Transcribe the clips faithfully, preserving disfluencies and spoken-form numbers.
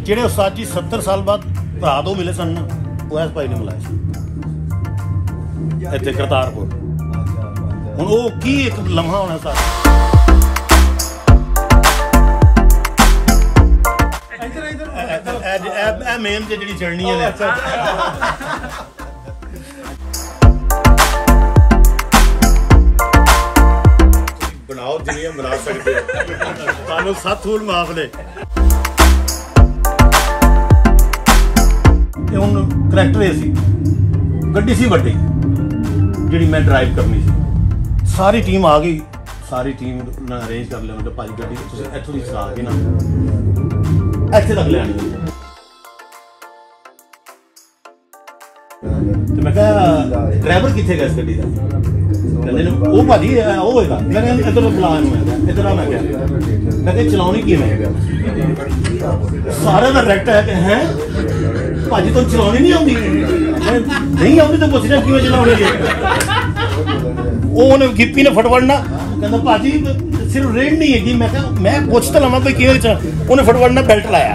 ਜਿਹੜੇ ਉਸਤਾਦ ਜੀ सत्तर साल बाद भरा दो मिले सन वो इस भाई ने मिलाया इतने करतारपुर हुण वो की एक लम्हा होना सर मेन जी चढ़नी है बनाओ जिन्हें बना सकते हो सत्त फूल माफ ने ਹੁਣ ਕਰੈਕਟਰ ਇਹ ਸੀ ਗੱਡੀ ਸੀ ਵੱਡੀ ਜਿਹੜੀ ਮੈਂ ਡਰਾਈਵ ਕਰਨੀ ਸੀ ਸਾਰੀ ਟੀਮ ਆ ਗਈ ਸਾਰੀ ਟੀਮ ਨਾਲ ਅਰੇਂਜ ਕਰ ਲਿਆ ਮੈਂ ਭਾਜੀ ਗੱਡੀ ਤੁਸੀਂ ਇੱਥੋਂ ਦੀ ਚਲਾ ਕੇ ਨਾ ਇੱਥੇ ਤੱਕ ਲਿਆਣੀ ਤੇ ਮੈਂ ਕਿਹਾ ਡਰਾਈਵਰ ਕਿੱਥੇ ਗਿਆ ਇਸ ਗੱਡੀ ਦਾ ਕਹਿੰਦੇ ਨੇ ਉਹ ਭਾਜੀ ਉਹ ਹੋਏਗਾ ਮੈਂ ਕਹਿੰਦਾ ਇੱਧਰ ਬੁਲਾ ਨੂੰ ਇੱਧਰ ਆ ਮੈਂ ਕਿਹਾ ਮੈਂ ਕਿਹਾ ਚਲਾਉਣੀ ਕਿਵੇਂ ਹੈਗਾ ਸਾਰਾ ਦਾ ਡਾਇਰੈਕਟ ਹੈ ਕਿ ਹੈ ਭਾਜੀ ਤੁਹਾਨੂੰ ਚਲਾਉਣੀ ਨਹੀਂ ਆਉਂਦੀ ਨਹੀਂ ਆਉਂਦੀ ਤਾਂ ਪੁੱਛ ਰਿਹਾ ਕਿਵੇਂ ਚਲਾਉਣੀ ਹੈ ਉਹ ਉਹਨੇ ਗਿੱਪੀ ਨੇ ਫਟਵੜਨਾ ਕਹਿੰਦਾ ਭਾਜੀ ਸਿਰਫ ਰੇਡ ਨਹੀਂ ਹੈਗੀ ਮੈਂ ਕਿਹਾ ਮੈਂ ਪੁੱਛ ਤਾਂ ਲਵਾਂ ਕੋਈ ਕਿਵੇਂ ਚ ਉਹਨੇ ਫਟਵੜਨਾ ਬੈਲਟ ਲਾਇਆ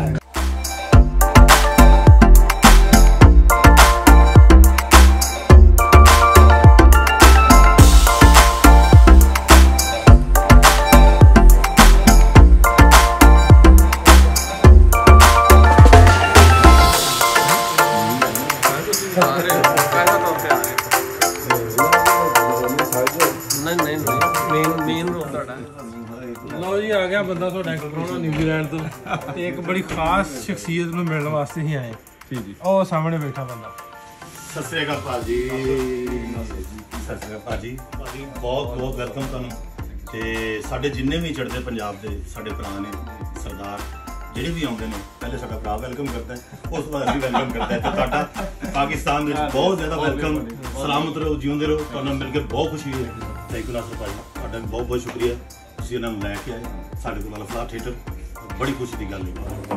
लो जी आ गया बंदा तो एंकर कराना न्यूजीलैंड तो एक बड़ी खास शख्सियत में मिलने वास्ते ही आए जी जी ओ सामने बैठा बंदा सत श्री अकाल भाजी सत श्री अकाल भाजी भाजी बहुत बहुत वेलकम तुहानू ते साडे जिन्ने भी चढ़ते पंजाब दे साडे भरा ने सरदार ਜਿਹੜੇ ਵੀ ਆਉਂਦੇ ਨੇ ਪਹਿਲੇ ਸਾਡਾ ਭਰਾ ਵੈਲਕਮ ਕਰਦਾ ਹੈ ਉਸ ਤੋਂ ਬਾਅਦ ਅਸੀਂ ਵੈਲਕਮ ਕਰਦਾ ਹੈ ਤੇ ਤੁਹਾਡਾ ਪਾਕਿਸਤਾਨ ਵਿੱਚ ਬਹੁਤ ਜ਼ਿਆਦਾ ਵੈਲਕਮ ਸਲਾਮਤ ਰਹੋ ਜਿਉਂਦੇ ਰਹੋ ਤੁਹਾਨੂੰ ਮਿਲ ਕੇ ਬਹੁਤ ਖੁਸ਼ੀ ਹੋਈ ਥੈਂਕ ਯੂ ਨਾਸਰ ਭਾਈ ਤੁਹਾਡਾ ਬਹੁਤ ਬਹੁਤ ਸ਼ੁਕਰੀਆ ਤੁਸੀਂ ਇਹਨਾਂ ਨੂੰ ਲੈ ਕੇ ਆਏ ਸਾਡੇ ਕੋਲ ਅਲਫਲਾ ਥੀਏਟਰ ਬੜੀ ਖੁਸ਼ੀ ਦੀ ਗੱਲ ਹੈ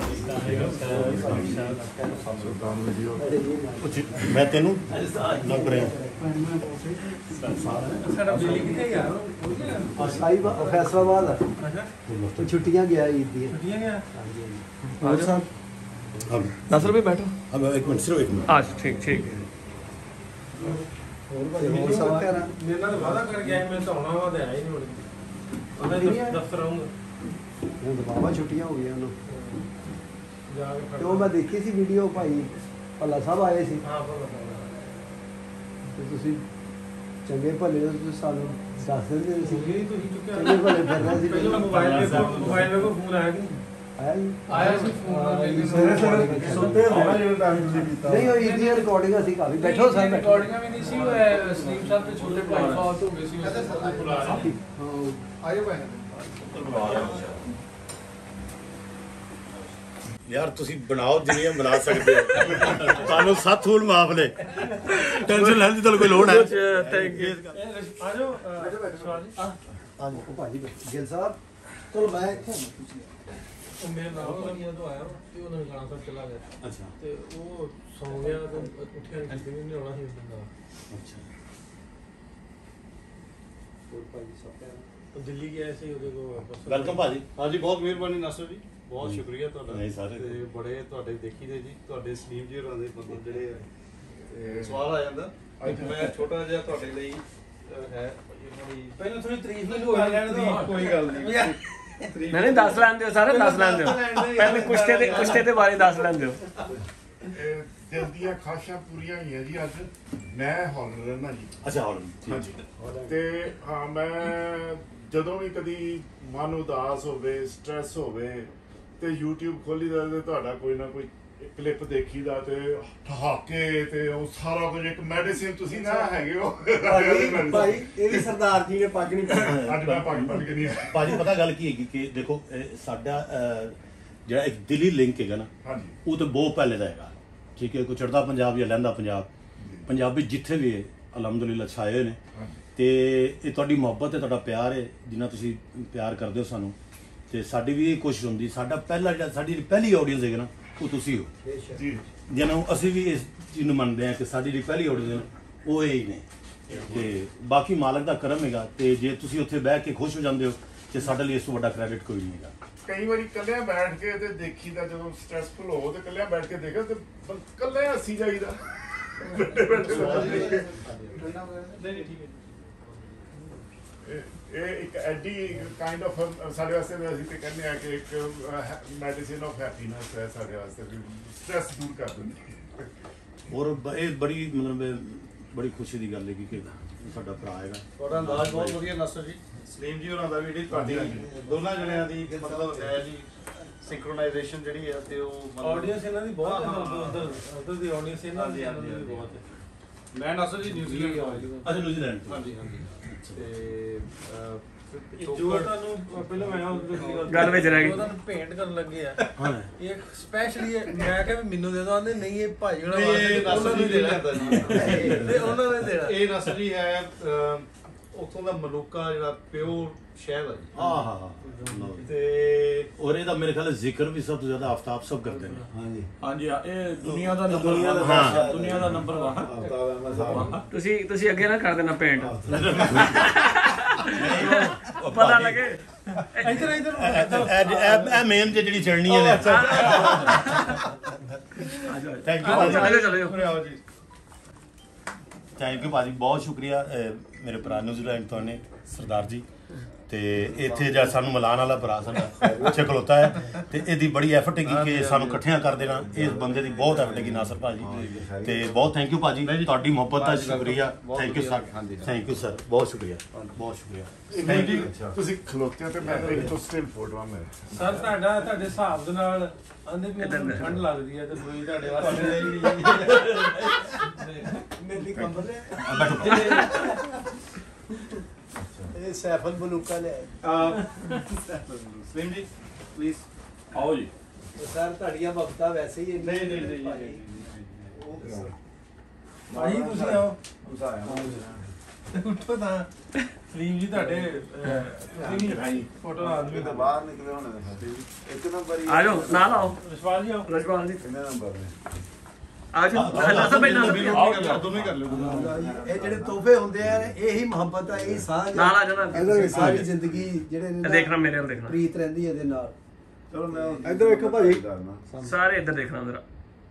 ਮੈਂ ਤੈਨੂੰ ਲੱਗ ਰਿਹਾ फैसलाबाद छुट्टियां गया ईद दी नासर भाई बैठो अब एक मिनट सिर्फ एक मिनट आज ठीक ठीक मेरे नाल वादा कर गया मैं तो आना वा ते आया ही नहीं हुण मैं दफ्तर आऊंगा बाबा छुट्टियां हो गई उन्होंने जाके तो मैं देखी सी वीडियो भाई भला साहब आए सी हां भला साहब ਤੁਸੀਂ ਚੰਗੇ ਭਲੇ ਤੁਸੀਂ ਸਾਨੂੰ ਦੱਸ ਦਿੰਦੇ ਸੀ ਤੁਸੀਂ ਚੁੱਕਿਆ ਚੰਗੇ ਭਲੇ ਫਿਰ ਰਹੇ ਸੀ ਪਹਿਲਾਂ ਮੋਬਾਈਲ ਤੇ ਮੋਬਾਈਲ ਤੇ ਫੋਨ ਆਇਆ ਕਿ ਆਇਆ ਜੀ ਆਇਆ ਸੀ ਫੋਨ ਸਵੇਰੇ ਸਵੇਰੇ ਸੁਣਦੇ ਹੋਣਾ ਜਿਹੜਾ ਟਾਈਮ ਤੁਸੀਂ ਕੀਤਾ ਨਹੀਂ ਉਹ ਇਹਦੀਆਂ ਰਿਕਾਰਡਿੰਗਾਂ ਸੀ ਕਾਫੀ ਬੈਠੋ ਸਰ ਰਿਕਾਰਡਿੰਗਾਂ ਵੀ ਨਹੀਂ ਸੀ ਸਲੀਮ ਸਾਹਿਬ ਤੇ ਛੋਟੇ ਭਾਈ ਫਾਤ ਹੋ ਗਏ ਸੀ ਹਾਂ ਆਇਓ ਭਾਈ यार तुसी बनाओ जिन्हें बना सकते हो ਤੁਹਾਨੂੰ ਸੱਤ ਫੂਲ ਮਾਫ ਨੇ ਟੈਨਸ਼ਨ ਲੈਣ ਦੀ ਤੁਹਾਨੂੰ ਕੋਈ ਲੋੜ ਹੈ ਥੈਂਕ ਯੂ ਆ ਜਾਓ ਸਵਾਲ ਜੀ ਹਾਂ ਜੀ ਭਾਜੀ ਗਿੱਲ ਸਾਹਿਬ ਚਲੋ ਮੈਂ ਇੱਥੇ ਮੇਰੇ ਨਾਲ ਵਾਲੀਆਂ ਤੋਂ ਆਇਆ ਤੇ ਉਹਨਾਂ ਨੇ ਗਾਣਾ ਸਾਹਿਬ ਚਲਾ ਗਿਆ ਅੱਛਾ ਤੇ ਉਹ ਸੌਂ ਗਿਆ ਤੇ ਉੱਠਿਆ ਨਹੀਂ ਨਹੀਂ ਹੋਣਾ ਸੀ ਬੰਦਾ ਅੱਛਾ ਹੋਰ ਭਾਜੀ ਸਭ ਪਿਆਰ ਉਹ ਦਿੱਲੀ ਗਿਆ ਸੀ ਉਹਦੇ ਕੋਲ ਵਾਪਸ ਵੈਲਕਮ ਭਾਜੀ ਹਾਂਜੀ ਬਹੁਤ ਮਿਹਰਬਾਨੀ ਨਾਸਰ ਜੀ ਬਹੁਤ ਸ਼ੁਕਰੀਆ ਤੁਹਾਡਾ ਨਹੀਂ ਸਾਰੇ ਤੇ ਬੜੇ ਤੁਹਾਡੇ ਦੇਖੀ ਦੇ ਜੀ ਤੁਹਾਡੇ ਸਲੀਮ ਜੀ ਹੋਰਾਂ ਦੇ ਬੰਦੇ ਜਿਹੜੇ ਤੇ ਸਵਾਲ ਆ ਜਾਂਦਾ ਅੱਜ ਮੈਂ ਛੋਟਾ ਜਿਹਾ ਤੁਹਾਡੇ ਲਈ ਹੈ ਪਹਿਲਾਂ ਥੋੜੀ ਤਾਰੀਫ ਵੀ ਹੋ ਲੈਣ ਦੋ ਕੋਈ ਗੱਲ ਨਹੀਂ नहीं नहीं दस लैन दो सारे दस लैन दो पहले कुश्ते दे कुश्ते दे बारे दस लैन दो ਦਿਲ ਦੀਆਂ ਖਾਸ਼ਾਂ ਪੂਰੀਆਂ ਹੋਈਆਂ ਜੀ ਅੱਜ ਮੈਂ ਹੌਲ ਰਹਿਣਾ ਜੀ ਅੱਛਾ ਹੌਲ ਹਾਂਜੀ ਤੇ ਹਾਂ ਮੈਂ ਜਦੋਂ ਵੀ ਕਦੀ ਮਨ ਉਦਾਸ ਹੋਵੇ ਸਟ੍ਰੈਸ ਹੋਵੇ ਤੇ YouTube ਖੋਲੀਦਾ ਤੇ ਤੁਹਾਡਾ ਕੋਈ ਨਾ ਕੋਈ ਕਲਿੱਪ ਦੇਖੀਦਾ ਤੇ ਠਹਾਕੇ ਤੇ ਉਹ ਸਾਰਾ ਕੁਝ ਇੱਕ ਮੈਡੀਸਿਨ ਤੁਸੀਂ ਨਾ ਹੈਗੇ ਹੋ ਭਾਈ ਇਹ ਵੀ ਸਰਦਾਰ ਜੀ ਨੇ ਪੱਗ ਨਹੀਂ ਪਾਈ ਅੱਜ ਮੈਂ ਪੱਗ ਬੰਨ ਕੇ ਨਹੀਂ ਭਾਜੀ ਪਤਾ ਗੱਲ ਕੀ ਹੈਗੀ ਕਿ ਦੇਖੋ ਸਾਡਾ ਜਿਹੜਾ ਇੱਕ ਦਿਲੀ ਲਿੰਕ ਹੈਗਾ ਨਾ ਹਾਂਜੀ ਉਹ ਤਾਂ ਬਹੁਤ ਪਹਿਲੇ ਦਾ ਹੈਗਾ ਠੀਕ ਹੈ ਕੋਈ ਚੜ੍ਹਦਾ ਪੰਜਾਬ ਜਾਂ ਲਹਿੰਦਾ ਪੰਜਾਬ ਪੰਜਾਬੀ ਜਿੱਥੇ ਵੀ ਹੈ ਅਲਹਮਦੁਲਿਲਾ ਛਾਏ ਹੋਏ ਨੇ ਤੇ ਇਹ ਤੁਹਾਡੀ ਮੁਹੱਬਤ ਹੈ ਤੁਹਾਡਾ ਪਿਆਰ ਹੈ ਜਿੰਨਾ ਤੁਸੀਂ ਪਿਆਰ ਕਰਦੇ ਹੋ ਸਾਨੂੰ ਤੇ ਸਾਡੀ ਵੀ ਇਹ ਕੋਸ਼ਿਸ਼ ਹੁੰਦੀ ਸਾਡਾ ਪਹਿਲਾ ਜਿਹੜਾ ਸਾਡੀ ਪਹਿਲੀ ਆਡੀਅנס ਹੈਗਾ ਨਾ ਉਹ ਤੁਸੀਂ ਹੋ ਜੀ ਜਿਹਨੂੰ ਅਸੀਂ ਵੀ ਇਸ ਚੀਜ਼ ਨੂੰ ਮੰਨਦੇ ਹਾਂ ਕਿ ਸਾਡੀ ਜਿਹੜੀ ਪਹਿਲੀ ਆਡੀਅנס ਉਹ ਇਹ ਹੀ ਨੇ ਤੇ ਬਾਕੀ ਮਾਲਕ ਦਾ ਕਰਮ ਹੈਗਾ ਤੇ ਜੇ ਤੁਸੀਂ ਉੱਥੇ ਬਹਿ ਕੇ ਖੁਸ਼ ਹੋ ਜਾਂਦੇ ਹੋ ਤੇ ਸਾਡੇ ਲਈ ਇਸ ਤੋਂ ਵੱਡਾ ਕ੍ਰੈਡਿਟ ਕੋਈ ਨਹੀਂ ਹੈਗਾ ਕਈ ਵਾਰੀ ਇਕੱਲਿਆਂ ਬੈਠ ਕੇ ਤੇ ਦੇਖੀਦਾ, ਜਦੋਂ ਸਟ੍ਰੈਸਫੁਲ ਹੋ ਤੇ ਇਕੱਲਿਆਂ ਬੈਠ ਕੇ ਦੇਖੋ ਤੇ ਇਕੱਲੇ ਹੱਸੀ ਜਾਈਦਾ। ਬੈਠੇ ਬੈਠੇ ਇਹ ਇੱਕ ਐਡੀ ਕਾਈਂਡ ਆਫ ਸਾਡੇ ਵਾਸਤੇ ਅਸੀਂ ਤੇ ਕਹਿੰਦੇ ਆ ਕਿ ਇੱਕ ਮੈਡੀਸਿਨ ਆਫ ਹੈਪੀਨੈਸ ਹੈ ਸਾਡੇ ਵਾਸਤੇ, ਸਟ੍ਰੈਸ ਦੂਰ ਕਰ ਦਿੰਦੀ। ਔਰ ਇਹ ਬੜੀ ਮਤਲਬ ਬੜੀ ਖੁਸ਼ੀ ਦੀ ਗੱਲ ਹੈ ਕਿ ਸਾਡਾ ਭਰਾ ਹੈਗਾ। ਤੁਹਾਡਾ ਅੰਦਾਜ਼ ਬਹੁਤ ਵਧੀਆ ਨਸਰ ਜੀ। ਸਲੀਮ ਜੀ ਹੋਰਾਂ ਦਾ ਵੀ ਜਿਹੜੀ ਤੁਹਾਡੀ ਦੋਨਾਂ ਜਣਿਆਂ ਦੀ ਮਤਲਬ ਹੈ ਜੀ ਸਿੰਕਰੋਨਾਈਜੇਸ਼ਨ ਜਿਹੜੀ ਹੈ ਤੇ ਉਹ ਆਡੀਅנס ਇਹਨਾਂ ਦੀ ਬਹੁਤ ਹੈ, ਉਧਰ ਉਧਰ ਦੀ ਆਡੀਅנס ਇਹਨਾਂ ਦੀ ਵੀ ਬਹੁਤ ਹੈ। ਮੈਂ ਨਸਰ ਜੀ ਨਿਊਜ਼ੀਲੈਂਡ ਤੋਂ। ਅੱਛਾ ਨਿਊਜ਼ੀਲੈਂਡ ਤੋਂ। ਹਾਂਜੀ ਹਾਂਜੀ। ਤੇ ਜੋ ਤੁਹਾਨੂੰ ਪਹਿਲਾਂ ਮੈਂ ਉਹ ਗੱਲ ਵਿੱਚ ਰਹਿ ਗਈ। ਤੁਹਾਨੂੰ ਪੇਂਟ ਕਰਨ ਲੱਗੇ ਆ ਹਾਂ ਇਹ ਸਪੈਸ਼ਲੀ ਮੈਂ ਕਿਹਾ ਮੈਨੂੰ ਦੇ ਦੋ, ਆਂਦੇ ਨਹੀਂ ਇਹ ਭਾਈ ਉਹਨਾਂ ਇਹ ਨਸਰ ਜੀ ਦੇ ਲੈਂਦਾ ਜੀ ਤੇ ਉਹਨਾਂ ਨੇ ਦੇਣਾ। ਇਹ ਨਸਰ ਜੀ ਹੈ ਉੱਥੋਂ ਦਾ ਮਲੂਕਾ ਜਿਹੜਾ ਪਿਓਰ ਸ਼ਹਿਦ ਹੈ ਜੀ। ਹਾਂ ਹਾਂ ਤੇ ਔਰ ਇਹਦਾ ਮੇਰੇ ਖਿਆਲ ਜ਼ਿਕਰ ਵੀ ਸਭ ਤੋਂ ਜ਼ਿਆਦਾ ਆਫਤਾਬ ਸਭ ਕਰਦੇ ਨੇ। ਹਾਂਜੀ ਹਾਂਜੀ ਇਹ ਦੁਨੀਆ ਦਾ ਨੰਬਰ ਦੁਨੀਆ ਦਾ ਹਾਂ। ਦੁਨੀਆ ਦਾ ਨੰਬਰ ਵਾ। ਤੁਸੀਂ ਤੁਸੀਂ ਅੱਗੇ ਨਾ ਕਰ ਦੇਣਾ ਪੇਂਟ, ਪਤਾ ਲੱਗੇ। ਇੱਧਰ ਇੱਧਰ ਇਹ ਮੇਨ ਜਿਹੜੀ ਚੜਨੀ ਹੈ। ਥੈਂਕ ਯੂ ਆਓ, ਭਾਜੀ। ਚਲੋ ਚਲੋ ਆਓ ਜੀ। ਥੈਂਕ ਯੂ ਭਾਜੀ, ਬਹੁਤ ਸ਼ੁਕਰੀਆ ਮੇਰੇ ਭਰਾ ਨਿਊਜ਼ੀਲੈਂਡ ਤੋਂ ਨੇ ਸਰਦਾਰ ਜੀ। ਤੇ ਇੱਥੇ ਜਿਹੜਾ ਸਾਨੂੰ ਮਿਲਾਨ ਵਾਲਾ ਭਰਾ ਸਾਡਾ ਪਿੱਛੇ ਖਲੋਤਾ ਹੈ ਤੇ ਇਹਦੀ ਬੜੀ ਐਫਰਟ ਹੈਗੀ ਕਿ ਸਾਨੂੰ ਇਕੱਠਿਆਂ ਕਰ ਦੇਣਾ। ਇਸ ਬੰਦੇ ਦੀ ਬਹੁਤ ਐਫਰਟ ਹੈਗੀ ਨਾਸਰ ਭਾਜੀ ਤੇ ਬਹੁਤ ਥੈਂਕ ਯੂ ਭਾਜੀ, ਤੁਹਾਡੀ ਮੁਹੱਬਤ ਦਾ ਸ਼ੁਕਰੀਆ। Thank you sir, thank you sir, ਬਹੁਤ ਸ਼ੁਕਰੀਆ ਬਹੁਤ ਸ਼ੁਕਰੀਆ। Thank you. ਤੁਸੀਂ ਖਲੋਤੇ ਹੋ ਤੇ ਮੈਂ ਇੱਕ ਤੋਂ ਸਟਿਲ ਫੋਟੋਆਂ ਮੇਰੇ ਸਰ ਤੁਹਾਡਾ ਤੁਹਾਡੇ ਹਿਸਾਬ ਦੇ ਨਾਲ ਆਂਦੇ ਵੀ ਉਹਨੂੰ ਠੰਡ ਲੱਗਦੀ ਹੈ ਤੇ ਕੋਈ ਤੁਹਾਡੇ ਵਾਸਤੇ ਮੇਰੀ ਕੰਬਲ ਹੈ। ਬੈਠੋ। ਇਹ ਸੈਫਲ ਬਲੂਕਾ ਨੇ ਸਲੀਮ ਜੀ ਪਲੀਜ਼ ਆਓ ਜੀ। ਸਰ ਤੁਹਾਡੀਆਂ ਵਕਤਾਂ ਵੈਸੇ ਹੀ ਨਹੀਂ ਨਹੀਂ ਨਹੀਂ ਭਾਈ ਤੁਸੀਂ ਆਓ ਉੱਠੋ ਤਾਂ। ਸਲੀਮ ਜੀ ਤੁਹਾਡੇ ਫੋਟੋ ਆਦਮੀ ਦਾ ਬਾਹਰ ਨਿਕਲੇ ਹੋਣੇ ਨੇ ਇੱਕ ਨੰਬਰ ਹੀ ਆ ਜਾਓ ਨਾਲ ਆਓ ਰਸ਼ਪਾਲ ਜੀ ਆਓ। ਰਜਪਾਲ ਜੀ ਕਿੰਨੇ ਨੰਬਰ ਨੇ ਆ ਜਾਓ। ਨਾਸਰ ਭਾਈ ਨਾਸਰ ਭਾਈ ਦੋਨੋਂ ਹੀ ਕਰ ਲਿਓ। ਇਹ ਜਿਹੜੇ ਤੋਹਫੇ ਹੁੰਦੇ ਆ ਇਹੀ ਮੁਹੱਬਤ ਆ, ਇਹੀ ਸਾਂਝ ਨਾਲ ਆ ਜਾਣਾ। ਇਹਦੇ ਵਿੱਚ ਸਾਰੀ ਜ਼ਿੰਦਗੀ ਜਿਹੜੇ ਨੇ ਨਾ ਦੇਖਣਾ ਮੇਰੇ ਵੱਲ ਦੇਖਣਾ, ਪ੍ਰੀਤ ਰਹਿੰਦੀ ਹੈ ਇਹਦੇ ਨਾਲ। ਚਲੋ ਮੈਂ ਇੱਧਰ ਵੇਖੋ ਭਾਜੀ। ਸਾਰੇ ਇੱਧਰ ਦੇਖਣਾ ਜਰਾ।